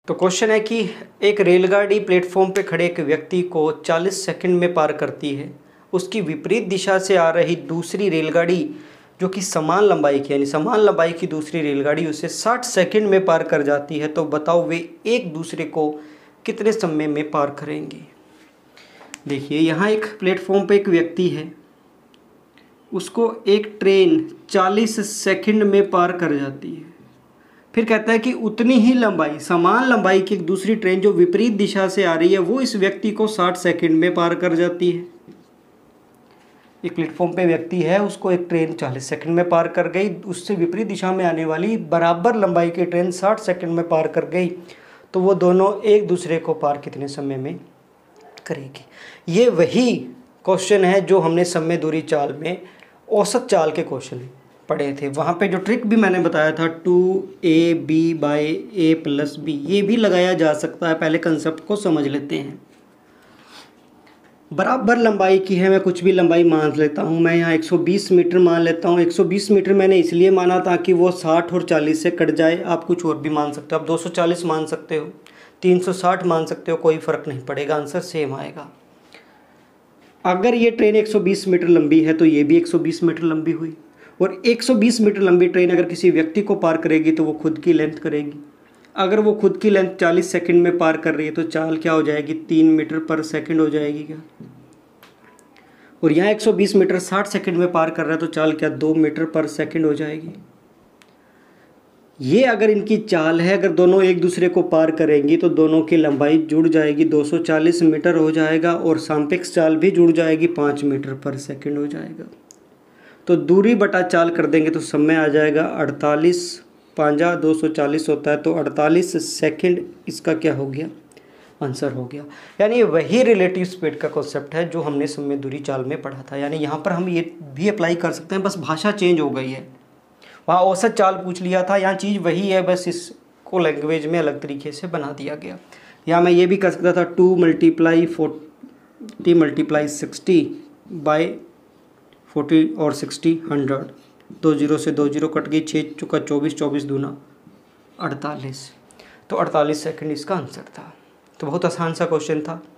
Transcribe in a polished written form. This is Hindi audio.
तो क्वेश्चन है कि एक रेलगाड़ी प्लेटफॉर्म पे खड़े एक व्यक्ति को 40 सेकंड में पार करती है। उसकी विपरीत दिशा से आ रही दूसरी रेलगाड़ी जो कि समान लंबाई की, यानी समान लंबाई की दूसरी रेलगाड़ी उसे 60 सेकंड में पार कर जाती है। तो बताओ वे एक दूसरे को कितने समय में पार करेंगे। देखिए यहाँ एक प्लेटफॉर्म पे एक व्यक्ति है, उसको एक ट्रेन 40 सेकंड में पार कर जाती है। फिर कहता है कि उतनी ही लंबाई, समान लंबाई की एक दूसरी ट्रेन जो विपरीत दिशा से आ रही है वो इस व्यक्ति को 60 सेकंड में पार कर जाती है। एक प्लेटफॉर्म पे व्यक्ति है, उसको एक ट्रेन 40 सेकंड में पार कर गई, उससे विपरीत दिशा में आने वाली बराबर लंबाई की ट्रेन 60 सेकंड में पार कर गई। तो वो दोनों एक दूसरे को पार कितने समय में करेगी। ये वही क्वेश्चन है जो हमने समय दूरी चाल में औसत चाल के क्वेश्चन पढ़े थे। वहाँ पे जो ट्रिक भी मैंने बताया था 2ab/a+b, ये भी लगाया जा सकता है। पहले कंसेप्ट को समझ लेते हैं। बराबर लंबाई की है, मैं कुछ भी लंबाई मान लेता हूँ। मैं यहाँ 120 मीटर मान लेता हूँ। 120 मीटर मैंने इसलिए माना ताकि वो 60 और 40 से कट जाए। आप कुछ और भी मान सकते हो, आप 240 मान सकते हो, 360 मान सकते हो, कोई फ़र्क नहीं पड़ेगा, आंसर सेम आएगा। अगर ये ट्रेन 120 मीटर लंबी है तो ये भी 120 मीटर लंबी हुई, और 120 मीटर लंबी ट्रेन अगर किसी व्यक्ति को पार करेगी तो वो खुद की लेंथ करेगी। अगर वो खुद की लेंथ 40 सेकंड में पार कर रही है तो चाल क्या हो जाएगी, 3 मीटर पर सेकंड हो जाएगी क्या। और यहाँ 120 मीटर 60 सेकंड में पार कर रहा है तो चाल क्या 2 मीटर पर सेकंड हो जाएगी। ये अगर इनकी चाल है, अगर दोनों एक दूसरे को पार करेंगी तो दोनों की लंबाई जुड़ जाएगी, 240 मीटर हो जाएगा, और सापेक्ष चाल भी जुड़ जाएगी, 5 मीटर पर सेकंड हो जाएगा। तो दूरी बटा चाल कर देंगे तो समय आ जाएगा 48, 5 240 होता है, तो 48 सेकंड इसका क्या हो गया, आंसर हो गया। यानी वही रिलेटिव स्पीड का कॉन्सेप्ट है जो हमने समय दूरी चाल में पढ़ा था। यानी यहाँ पर हम ये भी अप्लाई कर सकते हैं, बस भाषा चेंज हो गई है। वहाँ औसत चाल पूछ लिया था, यहाँ चीज़ वही है, बस इसको लैंग्वेज में अलग तरीके से बना दिया गया। या मैं ये भी कर सकता था 2 × 40 × 60/40 और 60 100, 2 0 से 2 0 कट गई, 6 चुका 24, 24 दूना 48, तो 48 सेकंड इसका आंसर था। तो बहुत आसान सा क्वेश्चन था।